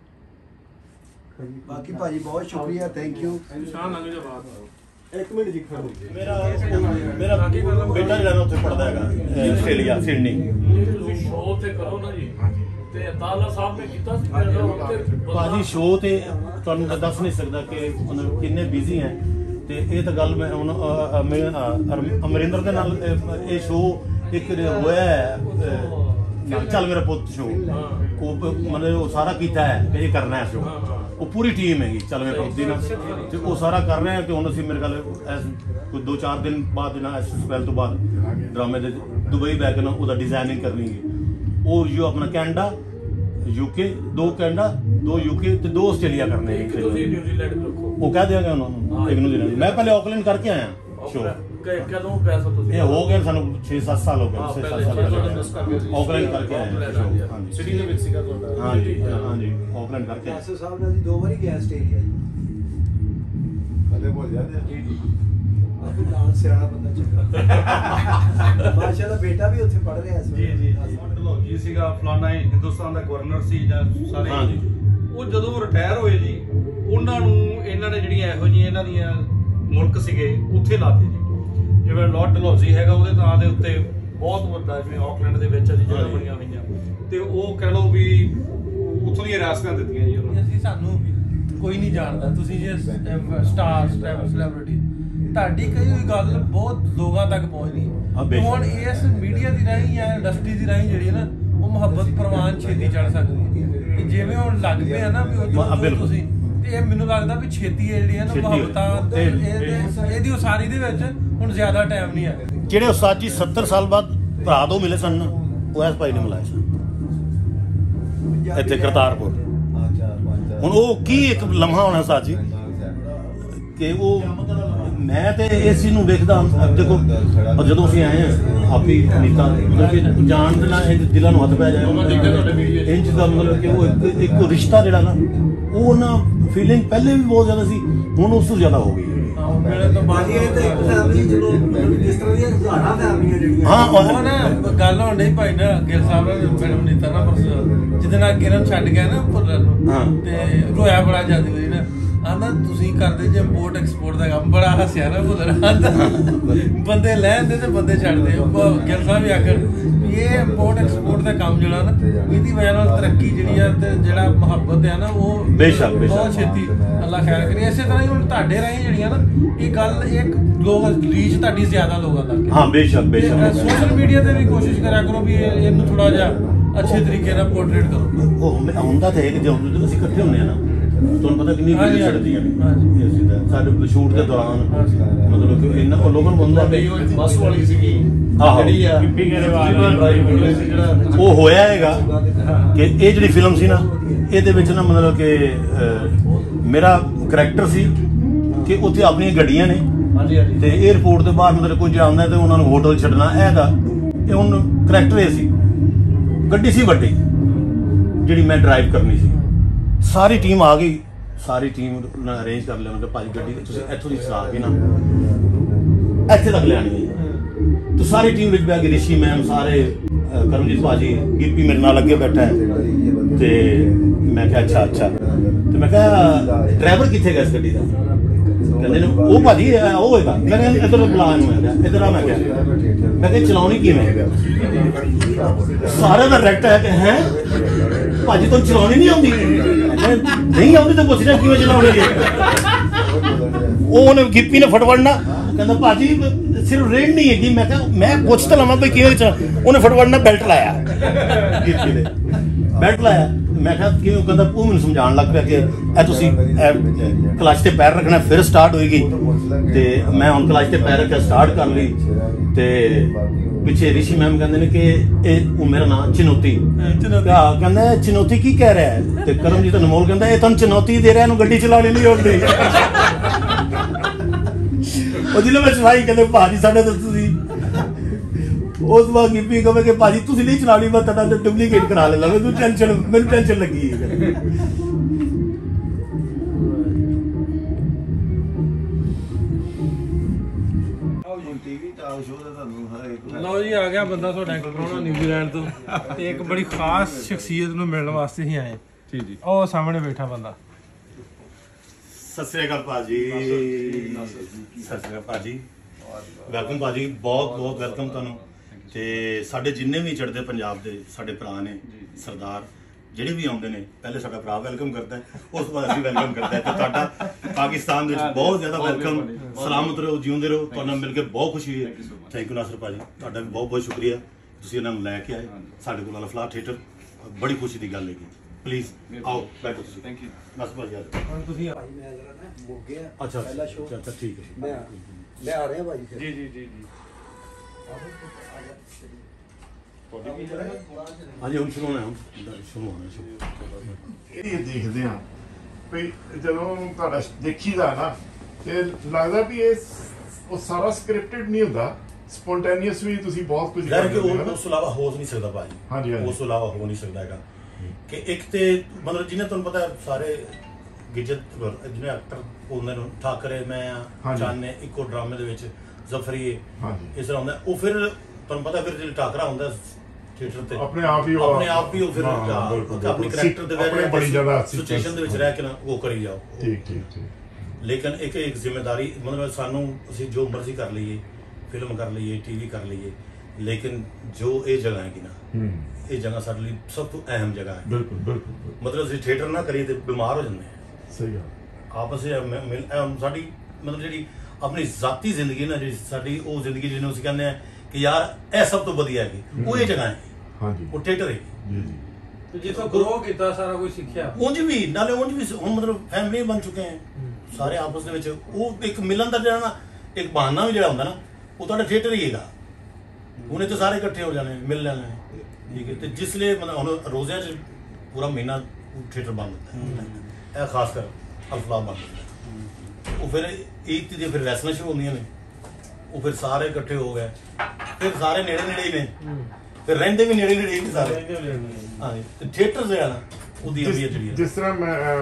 ਬਾਕੀ ਭਾਜੀ ਬਹੁਤ ਸ਼ੁਕਰੀਆ, ਥੈਂਕ ਯੂ। ਸ਼ਾਨ ਲੰਘ ਜਾ ਬਾਤ। ਇੱਕ ਮਿੰਟ ਜੀ ਖੜੋ। ਮੇਰਾ ਮੇਰਾ ਬੇਟਾ ਜਿਹੜਾ ਨਾ ਉੱਥੇ ਪੜਦਾ ਹੈਗਾ ਆਸਟ੍ਰੇਲੀਆ ਸਿਡਨੀ। ਤੁਸੀਂ ਸ਼ੋਅ ਤੇ ਕਰੋ ਨਾ ਜੀ। ਤੇ ਤਾਲਾ ਸਾਹਿਬ ਨੇ ਕੀਤਾ ਸੀ ਮੇਰਾ ਉੱਤੇ ਭਾਜੀ ਸ਼ੋਅ ਤੇ ਤੁਹਾਨੂੰ ਤਾਂ ਦੱਸ ਨਹੀਂ ਸਕਦਾ ਕਿ ਉਹਨਾਂ ਕਿੰਨੇ ਬਿਜ਼ੀ ਹੈ। ਤੇ ਇਹ ਤਾਂ ਗੱਲ ਮੈਂ ਹੁਣ ਅ, ਅ, ਮੈਂ, ਅ, ਅਰ- ਅਮਰਿੰਦਰ ਦੇ ਨਾਲ ਅ, ਇਹ ਸ਼ੋਅ ਇੱਕ ਹੋਇਆ ਹੈ, ਅ, ਚੱਲ ਮੇਰਾ ਪੁੱਤ ਸ਼ੋਅ ਉਹ ਮਤਲਬ ਉਹ ਸਾਰਾ ਕੀਤਾ ਹੈ ਕਿ ਇਹ ਕਰਨਾ ਹੈ ਸ਼ੋਅ। ਉਹ ਪੂਰੀ ਟੀਮ ਹੈਗੀ ਚੱਲ ਮੇਰਾ ਪੁੱਤ ਦੀ ਨਾਲ ਤੇ ਉਹ ਸਾਰਾ ਕਰ ਰਹੇ ਆ ਕਿ ਹੁਣ ਅਸੀਂ ਮੇਰੇ ਖਿਆਲ ਕੋਈ ਦੋ ਚਾਰ ਦਿਨ ਬਾਅਦ ਨਾ ਇਸ ਸਪੈਲ ਤੋਂ ਬਾਅਦ ਡਰਾਮੇ ਦੇ ਦੁਬਈ ਬੈਕ ਨਾ ਉਹਦਾ ਡਿਜ਼ਾਈਨਿੰਗ ਕਰਨੀ ਹੈ। ਉਹ ਜੋ ਆਪਣਾ ਕੈਨੇਡਾ ਯੂਕੇ ਦੋ ਕੈਨੇਡਾ ਦੋ ਯੂਕੇ ਤੇ ਦੋ ਆਸਟ੍ਰੇਲੀਆ ਕਰਨੇ ਇੱਕ ਤੁਸੀਂ ਨਿਊਜ਼ੀਲੈਂਡ ਰੱਖੋ। ਉਹ ਕਹਿ ਦਿਆਂਗੇ ਉਹਨਾਂ ਨੂੰ ਇੱਕ ਨੂੰ ਦੇਣਾ। ਮੈਂ ਪਹਿਲੇ ਆਕਲੈਂਡ ਕਰਕੇ ਆਇਆ ਸ਼ੋਅ। ਕ- ਕਦੋਂ ਪੈਸਾ ਤੁਸੀਂ ਇਹ ਹੋ ਗਏ ਸਾਨੂੰ ਛੇ ਸੱਤ ਸਾਲ ਹੋ ਗਏ ਹਾਂ, ਛੇ ਸੱਤ ਪਹਿਲੇ ਸਾਲ ਤੁਹਾਡਾ ਮਿਸ ਕਰ ਗਿਆ ਸੀ। ਆਕਲੈਂਡ ਕਰਕੇ ਆਇਆ show, ਹਾਂਜੀ ਸਿਟੀ ਦੇ ਵਿੱਚ ਸੀਗਾ ਤੁਹਾਡਾ। ਹਾਂਜੀ ਹਾਂਜੀ ਆਕਲੈਂਡ ਕਰਕੇ ਆਇਆ। ਐਸਓ ਸਾਹਿਬ ਨਾਲ ਜੀ ਦੋ ਵਾਰੀ ਗਿਆ ਆਸਟ੍ਰੇਲੀਆ ਜੀ। ਕਦੇ ਭੁੱਲ ਜਾਂਦੇ ਜੀ। ਬਾਕੀ ਨਾਲ ਸਿਆਣਾ ਬੰਦਾ ਚੰਗਾ। ਮਾਸ਼ਾਅੱਲਾ ਬੇਟਾ ਵੀ ਉੱਥੇ ਪੜ ਰਿਹਾ ਇਸ ਜੀ ਜੀ ਢਲੋਜੀ ਸੀਗਾ ਫਲਾਣਾ ਹਿੰਦੁਸਤਾਨ ਦਾ ਗਵਰਨਰ ਸੀ ਜਾਂ ਸਾਰੇ। ਹਾਂਜੀ। ਉਹ ਜਦੋਂ ਰਿਟਾਇਰ ਹੋਏ ਜੀ ਉਹਨਾਂ ਨੂੰ ਇਹਨਾਂ ਨੇ ਜਿਹੜੀਆਂ ਇਹੋ ਜਿਹੀਆਂ ਇਹਨਾਂ ਦੀਆਂ ਮੁਲਕ ਸੀਗੇ ਉੱਥੇ ਲਾਤੇ ਜੀ। ਜਿਵੇਂ ਲਾਰਡ ਢਲੋਜੀ ਹੈਗਾ ਉਹਦੇ ਨਾਂ ਦੇ ਉੱਤੇ ਬਹੁਤ ਵੱਡਾ ਜਿਵੇਂ ਆਕਲੈਂਡ ਦੇ ਵਿੱਚ ਅਸੀਂ ਜਗ੍ਹਾ ਬਣੀਆਂ ਹੋਈਆਂ ਤੇ ਉਹ ਕਹਿ ਲਓ ਵੀ ਉੱਥੋਂ ਦੀਆਂ ਰਿਆਸਤਾਂ ਦਿੱਤੀਆਂ ਜੀ ਉਹਨਾਂ ਨੂੰ। ਅਸੀਂ ਸਾਨੂੰ ਕੋਈ ਨਹੀਂ ਜਾਣਦਾ, ਤੁਸੀਂ ਜੇ ਸਟਾਰ ਸੈਲੀਬ੍ਰਿਟੀ ਤੁਹਾਡੀ ਕਈ ਹੋਈ ਗੱਲ ਬਹੁਤ ਲੋਕਾਂ ਤੱਕ ਪਹੁੰਚਦੀ ਹਾਂ, ਹੈ। ਬੇਸ਼ੱਕ। ਹੁਣ ਇਸ ਮੀਡੀਆ ਦੀ ਰਾਹੀਂ ਜਾਂ ਇੰਡਸਟਰੀ ਦੀ ਰਾਹੀਂ ਜਿਹੜੀ ਹੈ ਨਾ ਉਹ ਮੁਹੱਬਤ ਪ੍ਰਵਾਨ ਛੇਤੀ ਚੜ ਸਕਦੀ ਹੈ। ਤੇ ਜਿਵੇਂ ਹੁਣ ਲੱਗ ਪਿਆ ਨਾ ਵੀ ਉਹ ਹਾਂ, ਜੋ ਬਿਲਕੁਲ। ਤੁਸੀਂ ਤੇ ਇਹ ਮੈਨੂੰ ਲੱਗਦਾ ਵੀ ਛੇਤੀ ਇਹ ਜਿਹੜੀ ਹੈ ਨਾ ਛੇਤੀ ਹੋਏ। ਮੁਹੱਬਤਾਂ ਤੇ ਤੇ- ਇਹਦੇ- ਇਹਦੀ ਉਸਾਰੀ ਦੇ ਵਿੱਚ ਹੁਣ ਜ਼ਿਆਦਾ ਟਾਈਮ ਨਹੀਂ ਹੈ। ਜਿਹੜੇ ਉਸਤਾਦ ਜੀ ਸੱਤਰ ਸਾਲ ਬਾਅਦ ਭਰਾ ਦੋ ਮਿਲੇ ਸਨ ਨਾ, ਉਹ ਐਸ ਭਾਈ ਨੇ ਮਿਲਾਏ ਸਨ ਇੱਥੇ ਕਰਤਾਰਪੁਰ। ਹਾਂ ਚਾਰ ਪੰਜ ਹੁਣ ਉਹ ਕੀ ਇੱਕ ਲਮਹਾ ਹੋਣਾ ਸਾਥ ਜੀ ਕਿ ਉਹ ਮੈਂ ਤੇ ਇਸ ਚੀਜ਼ ਨੂੰ ਵੇਖਦਾ ਹਾਂ। ਦੇਖੋ ਔਰ ਜਦੋਂ ਅਸੀਂ ਆਏ ਹਾਂ ਆਪੀ ਨੀਤਾ ਮਤਲਬ ਕਿ ਜਾਣ ਦੇ ਨਾਲ ਇੰਜ ਦਿਲਾਂ ਨੂੰ ਹੱਥ ਪੈ ਜਾਏ ਇੰਜ ਦਾ ਮਤਲਬ ਕਿ ਉਹ ਇੱਕ ਇੱਕ ਰਿਸ਼ਤਾ ਜਿਹੜਾ ਨਾ ਉਹ ਨਾ ਫੀਲਿੰਗ ਪਹਿਲੇ ਵੀ ਬਹੁਤ ਜ਼ਿਆਦਾ ਸੀ, ਹੁਣ ਉਸ ਤੋਂ ਜ਼ਿਆਦਾ ਹੋ ਗਈ ਹੈ। ਮਿਲਣ ਤੋਂ ਬਾਅਦ ਇਹ ਤਾਂ ਇੱਕ ਫੈਮਿਲੀ ਚਲੋ ਜਿਸ ਤਰ੍ਹਾਂ ਦੀਆਂ ਹਜ਼ਾਰਾਂ ਫੈਮਲੀਆਂ ਜਿਹੜੀਆਂ ਹਾਂ ਉਹ ਨਾ ਗੱਲ ਹੋਣ ਡਈ ਭਾਈ ਨਾ ਗਿੱਲ ਸਾਹਿਬ ਨੇ ਮੈਨੂੰ ਨੀਤਾ ਨਾ ਪਰਸੋਂ ਜਿਹਦੇ ਨਾਲ ਕਿਰਨ ਛੱਡ ਗਿਆ ਨਾ ਭੁੱਲਰ ਨੂੰ ਹਾਂ। ਤੇ ਰੋਇਆ ਬੜਾ ਜਾਂਦੀ ਹੋਈ ਨਾ ਆਂਦਾ ਤੁਸੀਂ ਕਰਦੇ ਜੇ ਇੰਪੋਰਟ ਐਕਸਪੋਰਟ ਦਾ ਕੰਮ ਬੜਾ ਹੱਸਿਆ ਨਾ ਭੁੱਲਰ ਆਂਦਾ ਬੰਦੇ ਲੈਂਦੇ ਤੇ ਬੰਦੇ ਛੱਡਦੇ ਗਿੱਲ ਸਾਹਿਬ ਵੀ ਆਖਣ ਇਹ ਇੰਪੋਰਟ ਐਕਸਪੋਰਟ ਦਾ ਕੰਮ ਜਿਹੜਾ ਨਾ ਇਹਦੀ ਵਜ੍ਹਾ ਨਾਲ ਤਰੱਕੀ ਜਿਹੜੀ ਆ ਤੇ ਜਿਹੜਾ ਮੁਹੱਬਤ ਆ ਨਾ ਉਹ ਬੇਸ਼ੱਕ ਬੇਸ਼ੱਕ ਬਹੁਤ ਛੇਤੀ ਅੱਲਾ ਖੈਰ ਕਰੇ। ਇਸੇ ਤਰ੍ਹਾਂ ਹੀ ਹੁਣ ਤੁਹਾਡੇ ਰਾਹੀਂ ਜਿਹੜੀਆਂ ਨਾ ਇਹ ਗੱਲ ਇੱਕ ਲੋਕ ਰੀਚ ਤੁਹਾਡੀ ਜ਼ਿਆਦਾ ਲੋਕਾਂ ਤੱਕ ਹਾਂ ਬੇਸ਼ੱਕ ਬੇਸ਼ੱਕ ਸੋਸ਼ਲ ਮੀਡੀਆ ਤੇ ਵੀ ਕੋਸ਼ਿਸ਼ ਕਰਿਆ ਕਰੋ ਵੀ ਇਹ- ਇਹਨੂੰ ਥੋੜਾ ਜਿਹਾ ਅੱਛੇ ਤਰੀਕੇ ਨਾਲ ਪੋਰਟਰੇਟ ਕਰੋ। ਉਹ ਹੁੰਦੇ- ਹੁੰਦਾ ਤਾਂ ਹੈ ਕਿ ਜਦੋਂ ਅਸੀਂ ਇਕੱਠੇ ਹੁੰਦੇ ਆ ਨਾ ਤੁਹਾਨੂੰ ਪਤਾ ਕਿੰਨੀ ਹਾਂਜੀ, ਵੀਡੀਓ ਛੱਡਦੀਆਂ ਨੇ ਹਾਂਜੀ। ਅਸੀਂ ਤਾਂ ਸਾਡੇ ਸ਼ੂਟ ਦੇ ਦੌਰਾਨ ਮਤਲਬ ਕਿ ਇਹਨਾਂ ਉਹ ਲੋਕਾਂ ਨੂੰ ਹੁੰਦਾ ਤੁਹਾਡੀ ਉਹ ਬੱਸ ਵਾਲੀ ਸੀਗੀ ਆਹੋ। ਜਿਹੜੀ ਆ ਜਿਹੜਾ ਉਹ ਹੋਇਆ ਹੈਗਾ ਕਿ ਇਹ ਜਿਹੜੀ ਫਿਲਮ ਸੀ ਨਾ ਇਹਦੇ ਵਿੱਚ ਨਾ ਮਤਲਬ ਕਿ ਅਹ, ਮੇਰਾ ਕਰੈਕਟਰ ਸੀ ਕਿ ਉੱਥੇ ਆਪਣੀਆਂ ਗੱਡੀਆਂ ਨੇ ਹਾਂਜੀ ਹਾਂਜੀ ਤੇ 에어ਪੋਰਟ ਤੋਂ ਬਾਹਰ ਮਤਲਬ ਕੋਈ ਜਾਂਦਾ ਤੇ ਉਹਨਾਂ ਨੂੰ ਹੋਟਲ ਛੱਡਣਾ ਇਹ ਦਾ ਇਹ ਹੁਣ ਕਰੈਕਟਰ ਇਹ ਸੀ। ਗੱਡੀ ਸੀ ਵੱਡੀ ਜਿਹੜੀ ਮੈਂ ਡਰਾਈਵ ਕਰਨੀ ਸੀ। ਸਾਰੀ ਟੀਮ ਆ ਗਈ ਸਾਰੀ ਟੀਮ ਨਾਲ ਅਰੇਂਜ ਕਰ ਲਿਆ ਮੈਂ ਕਿਹਾ ਭਾਜੀ ਗੱਡੀ ਤੁਸੀਂ ਇੱਥੋਂ ਦੀ ਚਲਾ ਕੇ ਨਾ ਇੱਥੇ ਤੱਕ ਲਿਆਣੀ ਹੈ। ਤੇ ਸਾਰੀ ਟੀਮ ਵਿੱਚ ਬਹਿ ਕੇ ਰਿਸ਼ੀ ਮੈਮ ਸਾਰੇ ਅਹ, ਕਰਮਜੀਤ ਭਾਜੀ ਗਿੱਪੀ ਮੇਰੇ ਨਾਲ ਅੱਗੇ ਬੈਠਾ ਹੈ ਤੇ ਮੈਂ ਕਿਹਾ ਅੱਛਾ ਅੱਛਾ ਤੇ ਮੈਂ ਕਿਹਾ ਡਰਾਈਵਰ ਕਿੱਥੇ ਗਿਆ ਇਸ ਗੱਡੀ ਦਾ ਕਹਿੰਦੇ ਨੇ ਉਹ ਭਾਜੀ ਇਹ ਉਹ ਹੋਏਗਾ ਮੈਂ ਕਿਹਾ ਇੱਧਰ ਬੁਲਾ ਨੂੰ ਮੈਂ ਕਿਹਾ ਇੱਧਰ ਆ ਮੈਂ ਕਿਹਾ ਮੈਂ ਕਿਹਾ ਚਲਾਉਣੀ ਕਿਵੇਂ ਹੈ ਸਾਰਾ ਦਾ ਡਾਇਰੈਕਟ ਹੈ ਕਿ ਹੈ ਭਾਜੀ ਤੁਹਾਨੂੰ ਚਲਾਉਣੀ ਨਹੀਂ ਆਉਂਦੀ ਨਹੀਂ ਆਉਂਦੀ ਤਾਂ ਪੁੱਛ ਰਿਹਾ ਕਿਵੇਂ ਚਲਾਉਣੀ ਹੈ ਉਹ ਉਹਨੇ ਗਿੱਪੀ ਨੇ ਫਟਵੜਨਾ ਕਹਿੰਦਾ ਭਾਜੀ ਸਿਰਫ ਰੇਡ ਨਹੀਂ ਹੈਗੀ ਮੈਂ ਕਿਹਾ ਮੈਂ ਪੁੱਛ ਤਾਂ ਲਵਾਂ ਬਈ ਕਿਵੇਂ ਚਲਾ ਉਹਨੇ ਫਟਵੜਨਾ ਬੈਲਟ ਲਾਇਆ ਗਿੱਪੀ ਨੇ ਬੈਲਟ ਲਾਇਆ ਮੈਂ ਕਿਹਾ ਕਿਉਂ ਕਹਿੰਦਾ ਉਹ ਮੈਨੂੰ ਸਮਝਾਉਣ ਲੱਗ ਪਿਆ ਕਿ ਇਹ ਤੁਸੀਂ ਕਲਚ ਤੇ ਪੈਰ ਰੱਖਣਾ ਫਿਰ ਸਟਾਰਟ ਹੋਏਗੀ ਤੇ ਮੈਂ ਹੁਣ ਕਲਚ ਤੇ ਪੈਰ ਰੱਖਿਆ ਸਟਾਰਟ ਕਰ ਲਈ ਤੇ ਪਿੱਛੇ ਰਿਸ਼ੀ ਮੈਮ ਕਹਿੰਦੇ ਨੇ ਕਿ ਇਹ ਉਹ ਮੇਰਾ ਨਾਮ ਚੁਣੌਤੀ ਕਹਿੰਦਾ ਚੁਣੌਤੀ ਕੀ ਕਹਿ ਰਿਹਾ ਹੈ ਤੇ ਕਰਮਜੀਤ ਅਨਮੋਲ ਕਹਿੰਦਾ ਇਹ ਤੁਹਾਨੂੰ ਚੁਣੌਤੀ ਦੇ ਰਿਹਾ ਇਹਨੂੰ ਗੱਡੀ ਚਲਾਉਣੀ ਨਹੀਂ ਆਉਂਦੀ ਉਹ ਜਿਹਨੇ ਮੈਂ ਚਲਾਈ ਕਹਿੰਦੇ ਭਾਜੀ ਸਾਡੇ ਤਾਂ ਤੁਸੀਂ ਉਸ ਵਾਰ ਗਿੱਪੀ ਕਹੇ ਕਿ ਭਾਜੀ ਤੁਸੀਂ ਨਹੀਂ ਚਲਾਉਣੀ ਮੈਂ ਤੁਹਾਡਾ ਡੁਪਲੀਕੇਟ ਕਰਾ ਲੈਣਾ ਮੈਨੂੰ ਟੈਨਸ਼ਨ ਮੈਨੂੰ ਟੈਨਸ਼ਨ ਲੱਗੀ ਹੈ ਟੀਵੀ ਟਾਕ ਸ਼ੋਅ ਦਾ ਤੁਹਾਨੂੰ ਹਰ ਇੱਕ ਲਓ ਜੀ ਆ ਗਿਆ ਬੰਦਾ ਤੁਹਾਡਾ ਇੰਟਰੋਣਾ ਨਿਊਜ਼ੀਲੈਂਡ ਤੋਂ ਤੇ ਇੱਕ ਬੜੀ ਖਾਸ ਸ਼ਖਸੀਅਤ ਨੂੰ ਮਿਲਣ ਵਾਸਤੇ ਹੀ ਆਏ ਜੀ ਜੀ ਉਹ ਸਾਹਮਣੇ ਬੈਠਾ ਬੰਦਾ। ਸਤਿ ਸ੍ਰੀ ਅਕਾਲ ਭਾਜੀ ਸਤਿ ਸ੍ਰੀ ਅਕਾਲ ਭਾਜੀ ਵੈਲਕਮ ਭਾਜੀ ਬਹੁਤ ਬਹੁਤ ਵੈਲਕਮ ਤੁਹਾਨੂੰ ਤੇ ਸਾਡੇ ਜਿੰਨੇ ਵੀ ਚੜ੍ਹਦੇ ਪੰਜਾਬ ਦੇ ਸਾਡੇ ਭਰਾ ਨੇ ਸਰਦਾਰ ਜਿਹੜੇ ਵੀ ਆਉਂਦੇ ਨੇ ਪਹਿਲੇ ਸਾਡਾ ਭਰਾ ਵੈਲਕਮ ਕਰਦਾ ਹੈ ਉਸ ਤੋਂ ਬਾਅਦ ਅਸੀਂ ਵੈਲਕਮ ਕਰਦੇ ਹਾਂ ਤੇ ਤੁਹਾਡਾ ਪਾਕਿਸਤਾਨ ਦੇ ਵਿੱਚ ਬਹੁਤ ਜ਼ਿਆਦਾ ਵੈਲਕਮ ਸਲਾਮਤ ਰਹੋ ਜਿਉਂਦੇ ਰਹੋ ਤੁਹਾਨੂੰ ਮਿਲ ਕੇ ਬਹੁਤ ਖੁਸ਼ੀ ਹੋਈ ਥੈਂਕ ਯੂ ਨਾਸਰ ਭਾਜੀ ਤੁਹਾਡਾ ਵੀ ਬਹੁਤ ਬਹੁਤ ਸ਼ੁਕਰੀਆ ਤੁਸੀਂ ਇਹਨਾਂ ਨੂੰ ਲੈ ਕੇ ਆਏ ਸਾਡੇ ਕੋਲ ਅਲਫਲਾ ਥੀਏਟਰ ਬੜੀ ਖੁਸ਼ੀ ਦੀ ਗੱਲ ਹੈਗੀ ਪਲੀਜ਼ ਆਓ ਬੈਠੋ ਤੁਸੀਂ ਥੈਂਕ ਯੂ ਨਾਸਰ ਭਾਜੀ ਆ ਜਾਓ ਹੁਣ ਤੁਸੀਂ ਭਾਈ ਮੈਂ ਜਰਾ ਨਾ ਮੁੱਕ ਗਿਆ ਅੱਛਾ ਪਹਿਲਾ ਸ਼ੋਅ ਅੱਛਾ ਅੱਛਾ ਠੀਕ ਹੈ ਮੈਂ ਮੈਂ ਆ ਰਿਹਾ ਭਾਈ ਜੀ ਜੀ ਜੀ ਜੀ ਹਾਂਜੀ ਹੁਣ ਸ਼ੁਰੂ ਹੋਣਾ ਹੁਣ ਸ਼ੁਰੂ ਹੋਣਾ ਸ਼ੁਰੂ ਇਹ ਦੇਖਦੇ ਆ ਵੀ ਜਦੋਂ ਤੁਹਾਡਾ ਦੇਖੀਦਾ ਨਾ ਤੇ ਲੱਗਦਾ ਵੀ ਇਹ ਉਹ ਸਾਰਾ ਸਕ੍ਰਿਪਟਡ ਨਹੀਂ ਹੁੰਦਾ ਸਪੌਂਟੇਨੀਅਸ ਵੀ ਤੁਸੀਂ ਬਹੁਤ ਕੁਝ ਯਾਰ ਕਿ ਕਰਦੇ ਹੋ ਉਹ ਨਾ। ਉਸ ਤੋਂ ਇਲਾਵਾ ਹੋ ਨਹੀਂ ਸਕਦਾ ਭਾਜੀ ਹਾਂਜੀ, ਹਾਂਜੀ। ਉਸ ਤੋਂ ਇਲਾਵਾ ਹੋ ਨਹੀਂ ਸਕਦਾ ਹੈਗਾ ਕਿ ਇੱਕ ਤੇ ਮਤਲਬ ਜਿਹਨੇ ਤੁਹਾਨੂੰ ਪਤਾ ਸਾਰੇ ਗਿਜਤ ਜਿਹਨੇ ਐਕਟਰ ਉਹਨਾਂ ਨੂੰ ਠਾਕਰੇ ਮੈਂ ਹਾਂਜੀ। ਚਾਨੇ ਇੱਕੋ ਡਰਾਮੇ ਦੇ ਵਿੱਚ ਜ਼ਫਰੀ ਹਾਂਜੀ ਇਸ ਤਰ੍ਹਾਂ ਹੁੰਦਾ ਉਹ ਫਿਰ ਤੁਹਾਨੂੰ ਪਤਾ ਫਿਰ ਜਿਹੜਾ ਠਾਕਰਾ ਹੁੰਦਾ ਥੀਏਟਰ ਤੇ ਆਪਣੇ ਆਪ ਹੀ ਉਹ ਆਪਣੇ ਆਪ ਹੀ ਉਹ ਫਿਰ ਹਾਂ, ਹਾਂ, ਬਿਲਕੁਲ, ਆਪਣੀ ਬਿਲਕੁਲ। ਕਰੈਕਟਰ ਦੇ ਆਪਣੇ ਬੜੀ ਜ਼ਿਆਦਾ ਵਿੱਚ ਸਿਚੁਏਸ਼ਨ ਦੇ ਵਿੱਚ ਰਹਿ ਕੇ ਨਾ ਉਹ ਕਰੀ ਜਾਓ ਠੀਕ ਠੀਕ ਠੀਕ ਲੇਕਿਨ ਇੱਕ ਇੱਕ ਜ਼ਿੰਮੇਵਾਰੀ ਮਤਲਬ ਸਾਨੂੰ ਅਸੀਂ ਜੋ ਮਰਜ਼ੀ ਕਰ ਲਈਏ ਫਿਲਮ ਕਰ ਲਈਏ ਟੀਵੀ ਕਰ ਲਈਏ ਲੇਕਿਨ ਜੋ ਇਹ ਜਗ੍ਹਾ ਹੈਗੀ ਨਾ ਹੂੰ ਇਹ ਜਗ੍ਹਾ ਸਾਡੇ ਲਈ ਸਭ ਤੋਂ ਅਹਿਮ ਜਗ੍ਹਾ ਹੈ ਬਿਲਕੁਲ ਬਿਲਕੁਲ ਬਿਲਕੁਲ। ਮਤਲਬ ਅਸੀਂ ਥੀਏਟਰ ਨਾ ਕਰੀਏ ਤੇ ਬਿਮਾਰ ਹੋ ਜਾਂਦੇ ਹਾਂ ਸਹੀ ਗੱਲ ਆਪਸ ਵਿੱਚ ਮਿਲ- ਮਿਲ- ਅਹ ਸਾਡੀ ਮਤਲਬ ਜਿਹੜੀ ਆਪਣੀ ਜ਼ਾਤੀ ਜ਼ਿੰਦਗੀ ਨਾ ਜਿਹੜੀ ਸਾਡੀ ਉਹ ਜ਼ਿੰਦਗੀ ਜਿਹਨੂੰ ਅਸੀਂ ਕਹਿੰਦੇ ਆ ਕਿ ਯਾਰ ਇਹ ਸਭ ਤੋਂ ਵਧੀਆ ਹੈਗੀ ਉਹ ਇਹ ਜਗ੍ਹਾ ਹੈ ਹਾਂਜੀ ਉਹ ਥੀਏਟਰ ਹੈ ਜੀ ਜੀ ਤੇ ਜਿੱਥੋਂ ਗਰੋ ਕੀਤਾ ਸਾਰਾ ਕੁਝ ਸਿੱਖਿਆ ਉਂਝ ਵੀ ਨਾਲੇ ਉਂਝ ਵੀ ਹੁਣ ਮਤਲਬ ਫੈਮਿਲੀ ਬਣ ਚੁੱਕੇ ਹੈ ਸਾਰੇ ਆਪਸ ਦੇ ਵਿੱਚ ਉਹ ਇੱਕ ਮਿਲਣ ਦਾ ਜਿਹੜਾ ਨਾ ਇੱਕ ਬਹਾਨਾ ਵੀ ਜਿਹੜਾ ਹੁੰਦਾ ਨਾ ਉਹ ਤੁਹਾਡਾ ਥੀਏਟਰ ਹੀ ਹੈਗਾ ਉਹਨੇ ਤਾਂ ਸਾਰੇ ਇਕੱਠੇ ਹੋ ਜਾਣੇ ਮਿਲ ਲੈਣੇ ਠੀਕ ਹੈ ਤੇ ਜਿਸ ਲਈ ਮਤਲਬ ਹੁਣ ਰੋਜ਼ਿਆਂ 'ਚ ਪੂਰਾ ਮਹੀਨਾ ਥੀਏਟਰ ਬੰਦ ਹੁੰਦਾ ਹੈ ਇਹ ਖਾਸ ਕਰ ਅਲਫਲਾ ਬੰਦ ਹੁੰਦਾ ਉਹ ਫਿਰ ਈਦ ਦੀ ਫਿਰ ਰੈਸਲਾਂ ਸ਼ੁਰੂ ਹੁੰਦੀਆਂ ਨੇ ਉਹ ਫਿਰ ਸਾਰੇ ਇਕੱਠੇ ਹੋ ਗਏ ਫਿਰ ਸਾਰੇ ਨੇੜੇ ਨੇੜੇ ਹੀ ਨੇ ਫਿਰ ਰਹਿੰਦੇ ਵੀ ਨੇੜੇ ਨੇੜੇ ਹੀ ਨੇ ਸਾਰੇ ਹਾਂਜੀ ਤੇ ਥੀਏਟਰ ਜਿਹੜਾ ਨਾ ਉਹਦੀ ਅਮੀਅਤ ਜਿਹੜੀ ਹੈ ਜਿਸ ਤਰ੍ਹਾਂ ਮੈਂ ਅਹ,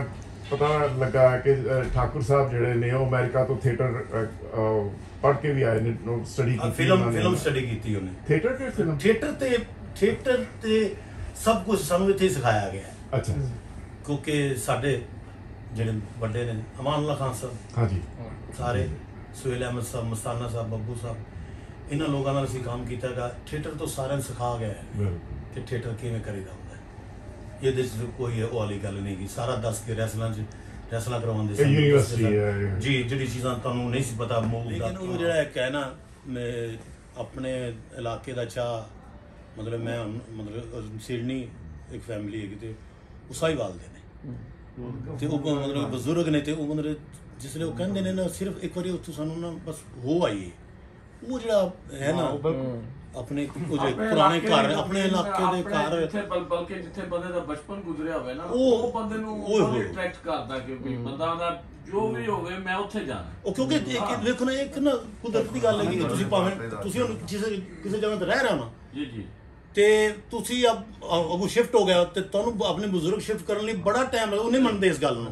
ਪਤਾ ਲੱਗਾ ਕਿ ਅ, ਠਾਕੁਰ ਸਾਹਿਬ ਜਿਹੜੇ ਨੇ ਉਹ ਅਮਰੀਕਾ ਤੋਂ ਥੀਏਟਰ ਪੜ੍ਹ ਕੇ ਵੀ ਆਏ ਨੇ, ਸਟੱਡੀ ਕੀਤੀ ਫਿਲਮ ਫਿਲਮ ਸਟੱਡੀ ਕੀਤੀ ਉਹਨੇ। ਥੀਏਟਰ ਤੇ ਫਿਲਮ ਥੀਏਟਰ ਤੇ ਥੀਏਟਰ ਤੇ ਸਭ ਕੁਝ ਸਾਨੂੰ ਇੱਥੇ ਹੀ ਸਿਖਾਇਆ ਗਿਆ। ਅੱਛਾ। ਕਿਉਂਕਿ ਸਾਡੇ ਜਿਹੜੇ ਵੱਡੇ ਨੇ ਅਮਾਨ ਅੱਲਾ ਖਾਨ ਸਾਹਿਬ, ਹਾਂਜੀ, ਸਾਰੇ ਸੁਹੇਲ ਅਹਿਮਦ ਸਾਹਿਬ, ਮਸਤਾਨਾ ਸਾਹਿਬ, ਬੱਬੂ ਸਾਹਿਬ, ਇਹਨਾਂ ਲੋਕਾਂ ਨਾਲ ਅਸੀਂ ਕੰਮ ਕੀਤਾ ਗਾ। ਥੀਏਟਰ ਤੋਂ ਸਾਰਿਆਂ ਨੂੰ ਸਿਖਾ ਗਿਆ ਹੈ ਕਿ ਥੀਏਟਰ ਕਿਵੇਂ ਕਰੀਦਾ ਹੁੰਦਾ ਹੈ। ਇਹਦੇ 'ਚ ਕੋਈ ਉਹ ਵਾਲੀ ਗੱਲ ਨਹੀਂ ਗੀ। ਸਾਰਾ ਦੱਸ ਕੇ ਰੈਸਲਾਂ 'ਚ ਰੈਸਲਾਂ ਕਰਵਾਉਂਦੇ ਸੀ ਯੂਨੀਵਰਸਿਟੀ ਹੈ ਜੀ, ਜਿਹੜੀ ਚੀਜ਼ਾਂ ਤੁਹਾਨੂੰ ਨਹੀਂ ਸੀ ਪਤਾ ਮੂਵ ਦਾ। ਉਹ ਜਿਹੜਾ ਇੱਕ ਹੈ ਨਾ, ਮੈਂ ਆਪਣੇ ਇਲਾਕੇ ਦਾ ਚਾਹ ਮਤਲਬ ਮੈਂ ਮਤਲਬ ਸਿਡਨੀ ਇੱਕ ਫੈਮਿਲੀ ਹੈਗੀ ਤੇ ਉਹ ਸਾਹੀਵਾਲ ਦੇ ਨੇ ਤੇ ਉਹ ਮਤਲਬ ਬਜ਼ੁਰਗ ਨੇ ਤੇ ਉਹ ਮਤਲਬ ਜਿਸਲੇ ਉਹ ਕਹਿੰਦੇ ਨੇ ਨਾ ਸਿਰਫ ਇੱਕ ਵਾਰੀ ਉੱਥੋਂ ਸਾਨੂੰ ਨਾ ਬਸ ਹੋ ਆਈਏ। ਉਹ ਜਿਹੜਾ ਹੈ ਨਾ ਆਪਣੇ ਉਹ ਜਿਹੜੇ ਪੁਰਾਣੇ ਘਰ ਆਪਣੇ ਇਲਾਕੇ ਦੇ ਘਰ ਜਿੱਥੇ ਬਲਕਿ ਜਿੱਥੇ ਬੰਦੇ ਦਾ ਬਚਪਨ ਗੁਜ਼ਰਿਆ ਹੋਵੇ ਨਾ ਉਹ- ਉਹ ਬੰਦੇ ਨੂੰ ਉਹ- ਉਹ ਅਟਰੈਕਟ ਕਰਦਾ ਕਿ ਵੀ ਬੰਦਾ ਦਾ ਜੋ ਵੀ ਹੋਵੇ ਮੈਂ ਉੱਥੇ ਜਾਣਾ। ਉਹ ਕਿਉਂਕਿ ਇੱਕ ਦੇਖੋ ਨਾ ਇੱਕ ਨਾ ਕੁਦਰਤ ਦੀ ਗੱਲ ਹੈ ਕਿ ਤੁਸੀਂ ਭਾਵੇਂ ਤੁਸੀਂ ਹੁਣ ਕਿਸੇ ਕਿਸੇ ਜਗ੍ਹਾ ਤੇ ਰਹਿ ਰਹੇ ਹੋ ਨਾ ਜੀ ਜੀ ਤੇ ਤੁਸੀਂ ਅਬ ਅਗੂ ਸ਼ਿਫਟ ਹੋ ਗਿਆ ਤੇ ਤੁਹਾਨੂੰ ਆਪਣੇ ਬਜ਼ੁਰਗ ਸ਼ਿਫਟ ਕਰਨ ਲਈ ਬੜਾ ਟਾਈਮ ਲੱਗਦਾ। ਉਹ ਨਹੀਂ ਮੰਨਦੇ ਇਸ ਗੱਲ ਨੂੰ।